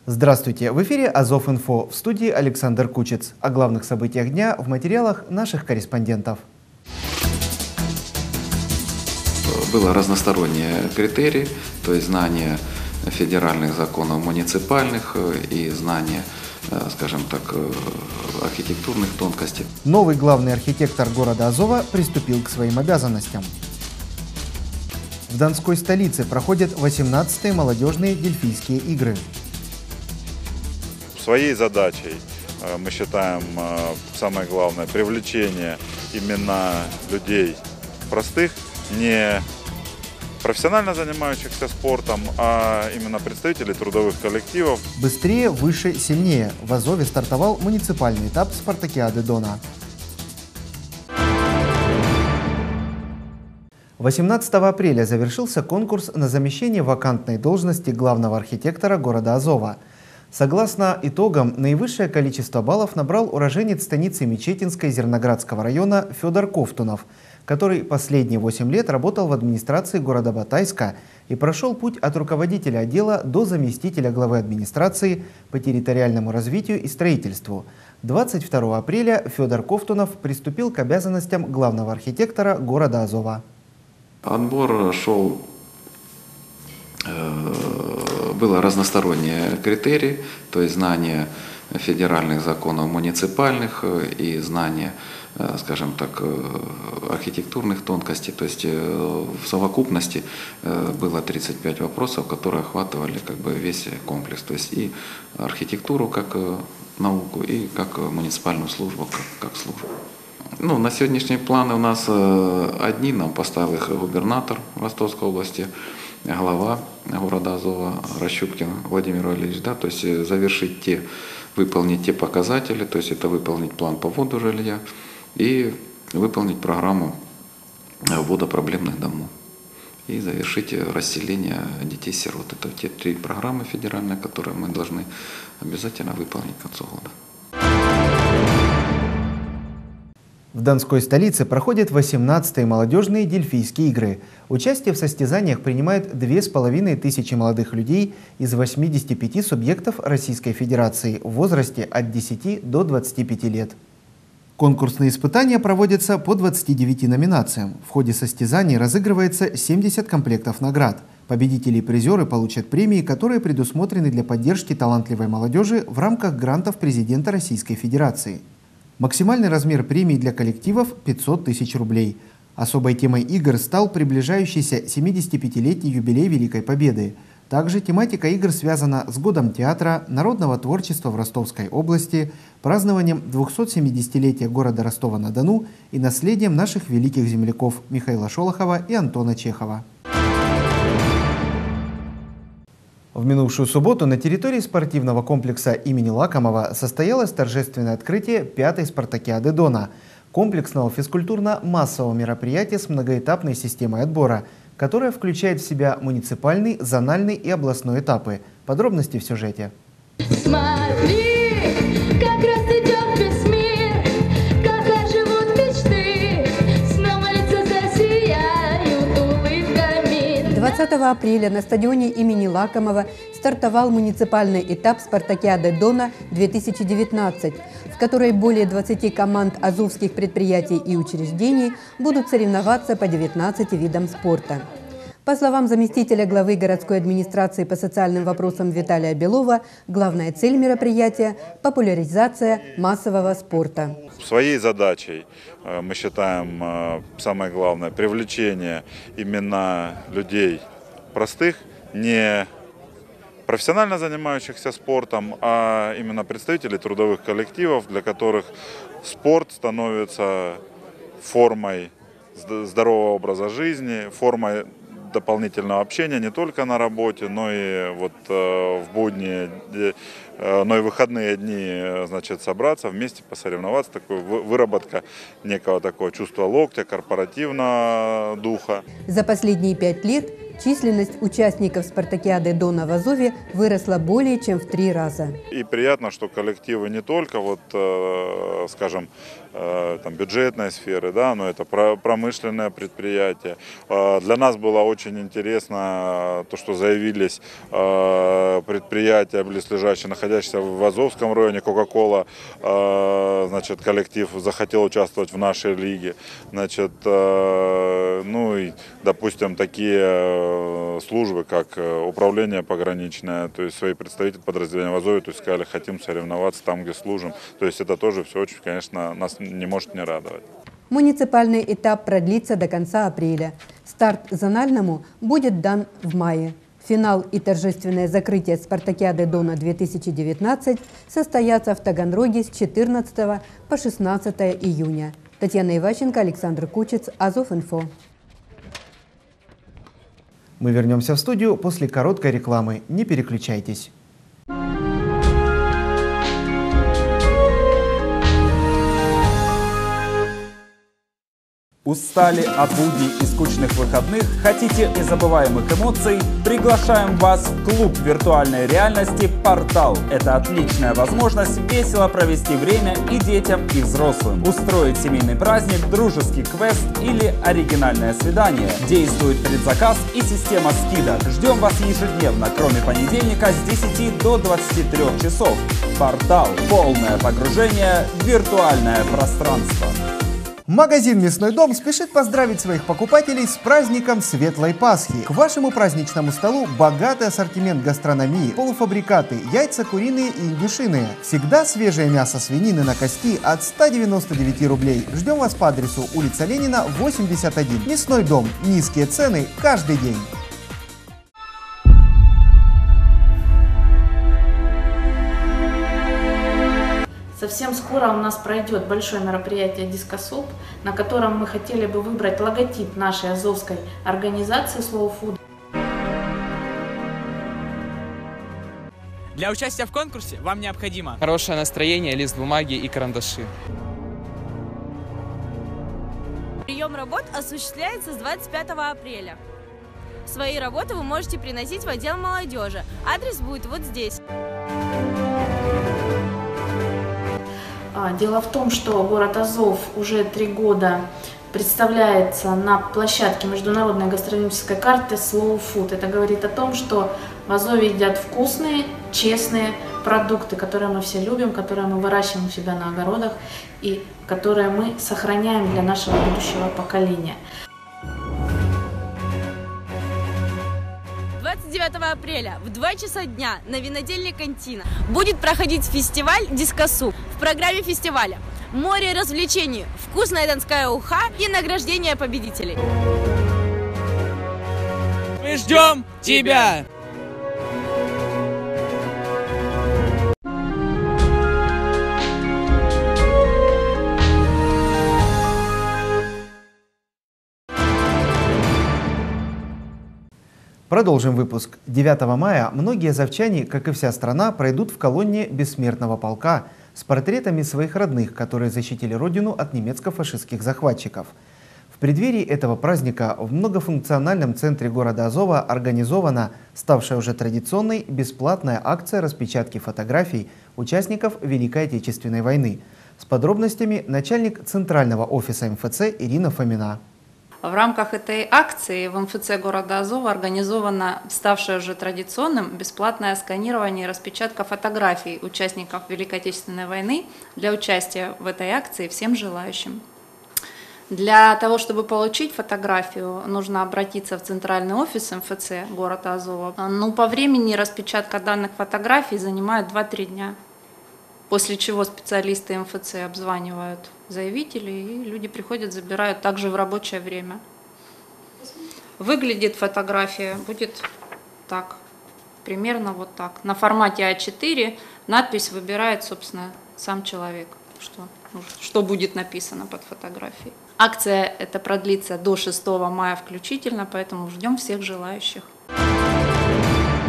Здравствуйте! В эфире Азов-Инфо, в студии Александр Кучец. О главных событиях дня в материалах наших корреспондентов. Было разносторонние критерии, то есть знание федеральных законов муниципальных и знание, скажем так, архитектурных тонкостей. Новый главный архитектор города Азова приступил к своим обязанностям. В Донской столице проходят 18-е молодежные дельфийские игры. Своей задачей мы считаем самое главное привлечение именно людей простых, не профессионально занимающихся спортом, а именно представителей трудовых коллективов. Быстрее, выше, сильнее. В Азове стартовал муниципальный этап спартакиады Дона. 18 апреля завершился конкурс на замещение вакантной должности главного архитектора города Азова. Согласно итогам, наивысшее количество баллов набрал уроженец станицы Мечетинской Зерноградского района Федор Ковтунов, который последние 8 лет работал в администрации города Батайска и прошел путь от руководителя отдела до заместителя главы администрации по территориальному развитию и строительству. 22 апреля Федор Ковтунов приступил к обязанностям главного архитектора города Азова. Отбор шел, было разносторонние критерии, то есть знание федеральных законов муниципальных и знание, скажем так, архитектурных тонкостей. То есть в совокупности было 35 вопросов, которые охватывали весь комплекс. То есть и архитектуру как науку, и как муниципальную службу, как службу. На сегодняшние планы у нас одни, нам поставил их губернатор Ростовской области, глава города Азова Рощупкин Владимир Валерьевич, то есть завершить выполнить те показатели, то есть это выполнить план по вводу жилья и выполнить программу ввода проблемных домов и завершить расселение детей-сирот. Это те 3 программы федеральные, которые мы должны обязательно выполнить к концу года. В Донской столице проходят 18-е молодежные дельфийские игры. Участие в состязаниях принимают 2500 молодых людей из 85 субъектов Российской Федерации в возрасте от 10 до 25 лет. Конкурсные испытания проводятся по 29 номинациям. В ходе состязаний разыгрывается 70 комплектов наград. Победители и призеры получат премии, которые предусмотрены для поддержки талантливой молодежи в рамках грантов президента Российской Федерации. Максимальный размер премий для коллективов – 500 тысяч рублей. Особой темой игр стал приближающийся 75-летний юбилей Великой Победы. Также тематика игр связана с Годом театра, народного творчества в Ростовской области, празднованием 270-летия города Ростова-на-Дону и наследием наших великих земляков Михаила Шолохова и Антона Чехова. В минувшую субботу на территории спортивного комплекса имени Лакомова состоялось торжественное открытие 5-й спартакиады Дона – комплексного физкультурно-массового мероприятия с многоэтапной системой отбора, которая включает в себя муниципальный, зональный и областной этапы. Подробности в сюжете. Смотри, как расцветет весь мир, как оживут мечты, снова лица засияют улыбками. 20 апреля на стадионе имени Лакомова стартовал муниципальный этап спартакиады Дона-2019, в которой более 20 команд азовских предприятий и учреждений будут соревноваться по 19 видам спорта. По словам заместителя главы городской администрации по социальным вопросам Виталия Белова, главная цель мероприятия – популяризация массового спорта. Своей задачей мы считаем самое главное привлечение именно людей простых, не профессионально занимающихся спортом, а именно представителей трудовых коллективов, для которых спорт становится формой здорового образа жизни, формой дополнительного общения не только на работе, но и в будни, но и выходные дни, собраться вместе, посоревноваться, выработка некого такого чувства локтя, корпоративного духа. За последние 5 лет Численность участников спартакиады «Дона» в Азове выросла более чем в 3 раза. И приятно, что коллективы не только, скажем, там, бюджетной сферы, да, но это промышленное предприятие. Для нас было очень интересно то, что заявились предприятия, близлежащие, находящиеся в Азовском районе. Coca-Cola, значит, коллектив захотел участвовать в нашей лиге. Значит, ну и, допустим, такие службы, как управление пограничное, то есть свои представители подразделения в Азове, то есть сказали, хотим соревноваться там, где служим. То есть это тоже все очень, конечно, нас не может не радовать. Муниципальный этап продлится до конца апреля. Старт зональному будет дан в мае. Финал и торжественное закрытие спартакиады «Дона-2019» состоятся в Таганроге с 14 по 16 июня. Татьяна Иващенко, Александр Кучец, Азов.Инфо. Мы вернемся в студию после короткой рекламы. Не переключайтесь. Устали от будней и скучных выходных? Хотите незабываемых эмоций? Приглашаем вас в клуб виртуальной реальности «Портал». Это отличная возможность весело провести время и детям, и взрослым. Устроить семейный праздник, дружеский квест или оригинальное свидание. Действует предзаказ и система скидок. Ждем вас ежедневно, кроме понедельника, с 10 до 23 часов. «Портал». Полное погружение в виртуальное пространство. Магазин «Мясной дом» спешит поздравить своих покупателей с праздником Светлой Пасхи. К вашему праздничному столу богатый ассортимент гастрономии, полуфабрикаты, яйца куриные и индюшиные. Всегда свежее мясо свинины на кости от 199 рублей. Ждем вас по адресу улица Ленина, 81. «Мясной дом». Низкие цены каждый день. Совсем скоро у нас пройдет большое мероприятие «Дискосуп», на котором мы хотели бы выбрать логотип нашей азовской организации Slow Food. Для участия в конкурсе вам необходимо хорошее настроение, лист бумаги и карандаши. Прием работ осуществляется с 25 апреля. Свои работы вы можете приносить в отдел молодежи. Адрес будет вот здесь. Дело в том, что город Азов уже 3 года представляется на площадке международной гастрономической карты Slow Food. Это говорит о том, что в Азове едят вкусные, честные продукты, которые мы все любим, которые мы выращиваем у себя на огородах и которые мы сохраняем для нашего будущего поколения. 29 апреля в 2 часа дня на винодельне «Кантина» будет проходить фестиваль «Дискосуп». В программе фестиваля море развлечений, вкусная донская уха и награждение победителей. Мы ждем тебя! Продолжим выпуск. 9 мая многие азовчане, как и вся страна, пройдут в колонне Бессмертного полка с портретами своих родных, которые защитили родину от немецко-фашистских захватчиков. В преддверии этого праздника в многофункциональном центре города Азова организована ставшая уже традиционной бесплатная акция распечатки фотографий участников Великой Отечественной войны. С подробностями начальник Центрального офиса МФЦ Ирина Фомина. В рамках этой акции в МФЦ города Азова организовано ставшее уже традиционным бесплатное сканирование и распечатка фотографий участников Великой Отечественной войны для участия в этой акции всем желающим. Для того, чтобы получить фотографию, нужно обратиться в центральный офис МФЦ города Азова. По времени распечатка данных фотографий занимает 2-3 дня. После чего специалисты МФЦ обзванивают заявителей, и люди приходят, забирают также в рабочее время. Выглядит фотография, будет так, примерно вот так. На формате А4 надпись выбирает, собственно, сам человек, что будет написано под фотографией. Акция эта продлится до 6 мая включительно, поэтому ждем всех желающих.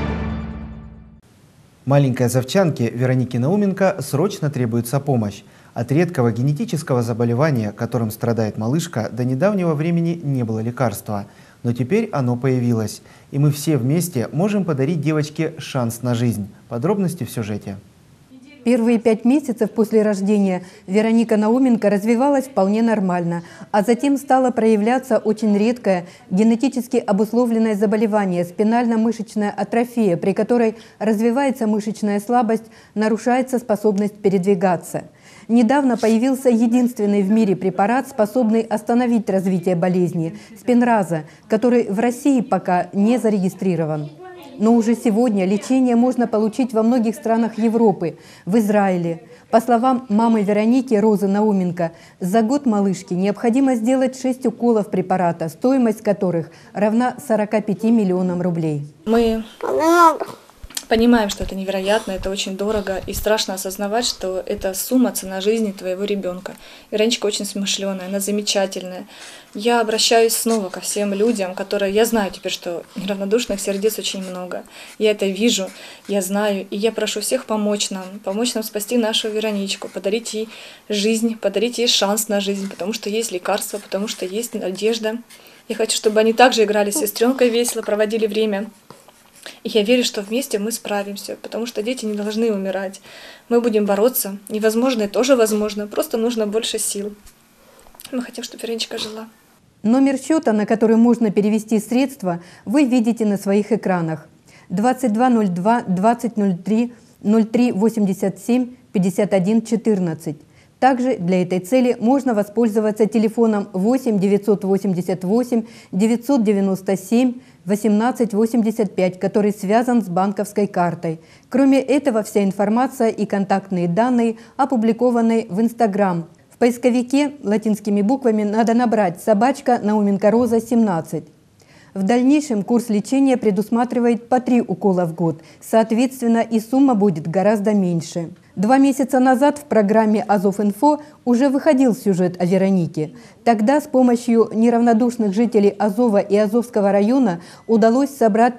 Маленькой азовчанке Веронике Науменко срочно требуется помощь. От редкого генетического заболевания, которым страдает малышка, до недавнего времени не было лекарства. Но теперь оно появилось, и мы все вместе можем подарить девочке шанс на жизнь. Подробности в сюжете. Первые 5 месяцев после рождения Вероника Науменко развивалась вполне нормально, а затем стало проявляться очень редкое генетически обусловленное заболевание – спинально-мышечная атрофия, при которой развивается мышечная слабость, нарушается способность передвигаться. Недавно появился единственный в мире препарат, способный остановить развитие болезни – Спинраза, который в России пока не зарегистрирован. Но уже сегодня лечение можно получить во многих странах Европы, в Израиле. По словам мамы Вероники, Розы Науменко, за год малышке необходимо сделать 6 уколов препарата, стоимость которых равна 45 миллионам рублей. Мы понимаем, что это невероятно, это очень дорого, и страшно осознавать, что это сумма, цена жизни твоего ребенка. Вероничка очень смышленая, она замечательная. Я обращаюсь снова ко всем людям, которые... Я знаю теперь, что неравнодушных сердец очень много. Я это вижу, я знаю, и я прошу всех помочь нам спасти нашу Вероничку, подарить ей жизнь, подарить ей шанс на жизнь, потому что есть лекарства, потому что есть надежда. Я хочу, чтобы они также играли с сестренкой весело, проводили время. И я верю, что вместе мы справимся, потому что дети не должны умирать. Мы будем бороться. Невозможное тоже возможно, просто нужно больше сил. Мы хотим, чтобы Вероничка жила. Номер счета, на который можно перевести средства, вы видите на своих экранах. 2202 2003 0387 51 14. Также для этой цели можно воспользоваться телефоном 8 988 997 1885, который связан с банковской картой. Кроме этого, вся информация и контактные данные опубликованы в Instagram. В поисковике латинскими буквами надо набрать «собачка Науменко Роза 17». В дальнейшем курс лечения предусматривает по 3 укола в год, соответственно, и сумма будет гораздо меньше. 2 месяца назад в программе «Азов-Инфо» уже выходил сюжет о Веронике. Тогда с помощью неравнодушных жителей Азова и Азовского района удалось собрать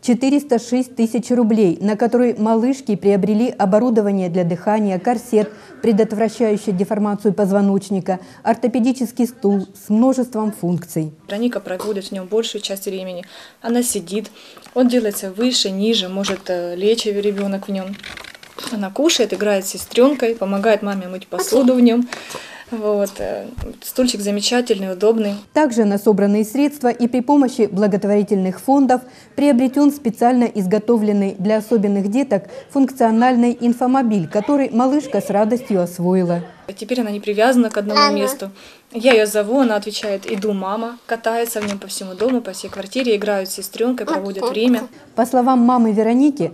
406 тысяч рублей, на которые малышки приобрели оборудование для дыхания, корсет, предотвращающий деформацию позвоночника, ортопедический стул с множеством функций. Вероника проводит в нем большую часть времени. Она сидит, он делается выше, ниже, может лечь ребенок в нем. Она кушает, играет с сестренкой, помогает маме мыть посуду в нем. Вот. Стульчик замечательный, удобный. Также на собранные средства и при помощи благотворительных фондов приобретен специально изготовленный для особенных деток функциональный инфомобиль, который малышка с радостью освоила. Теперь она не привязана к одному месту. Я ее зову, она отвечает: иду, мама, катается в нем по всему дому, по всей квартире, играют с сестренкой, проводят время. По словам мамы Вероники,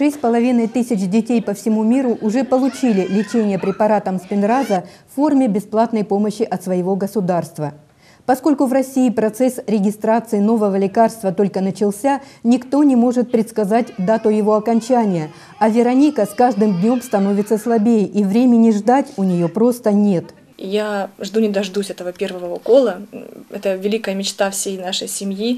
6500 детей по всему миру уже получили лечение препаратом Спинраза в форме бесплатной помощи от своего государства. Поскольку в России процесс регистрации нового лекарства только начался, никто не может предсказать дату его окончания, а Вероника с каждым днем становится слабее, и времени ждать у нее просто нет. Я жду не дождусь этого первого укола. Это великая мечта всей нашей семьи.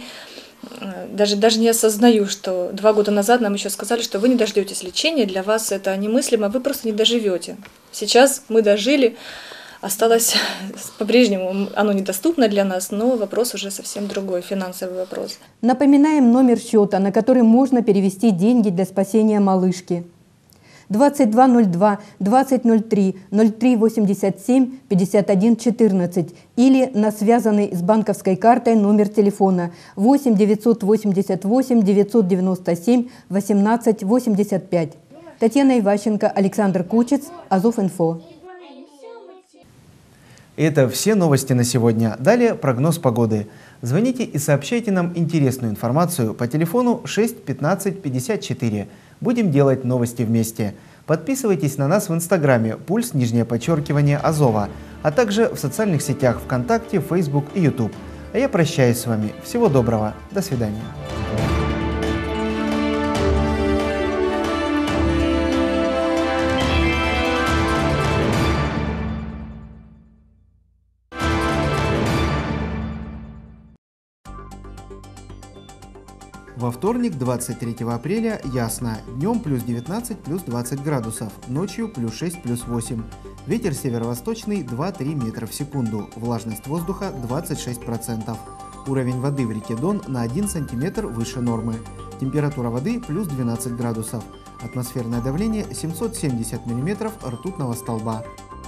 Даже не осознаю, что 2 года назад нам еще сказали, что вы не дождетесь лечения, для вас это немыслимо, вы просто не доживете. Сейчас мы дожили, осталось по-прежнему, оно недоступно для нас, но вопрос уже совсем другой, финансовый вопрос. Напоминаем номер счета, на который можно перевести деньги для спасения малышки. 2202 2003 0387 51 14 или на связанный с банковской картой номер телефона 8 988 997 18 85. Татьяна Иващенко, Александр Кучец, Азов-Инфо. Это все новости на сегодня. Далее прогноз погоды. Звоните и сообщайте нам интересную информацию по телефону 6 15 54. Будем делать новости вместе. Подписывайтесь на нас в Инстаграме _, Азова, а также в социальных сетях ВКонтакте, Facebook и YouTube. А я прощаюсь с вами. Всего доброго. До свидания. Во вторник, 23 апреля, ясно. Днем плюс 19, плюс 20 градусов. Ночью плюс 6, плюс 8. Ветер северо-восточный 2-3 метра в секунду. Влажность воздуха 26%. Уровень воды в реке Дон на 1 сантиметр выше нормы. Температура воды плюс 12 градусов. Атмосферное давление 770 миллиметров ртутного столба.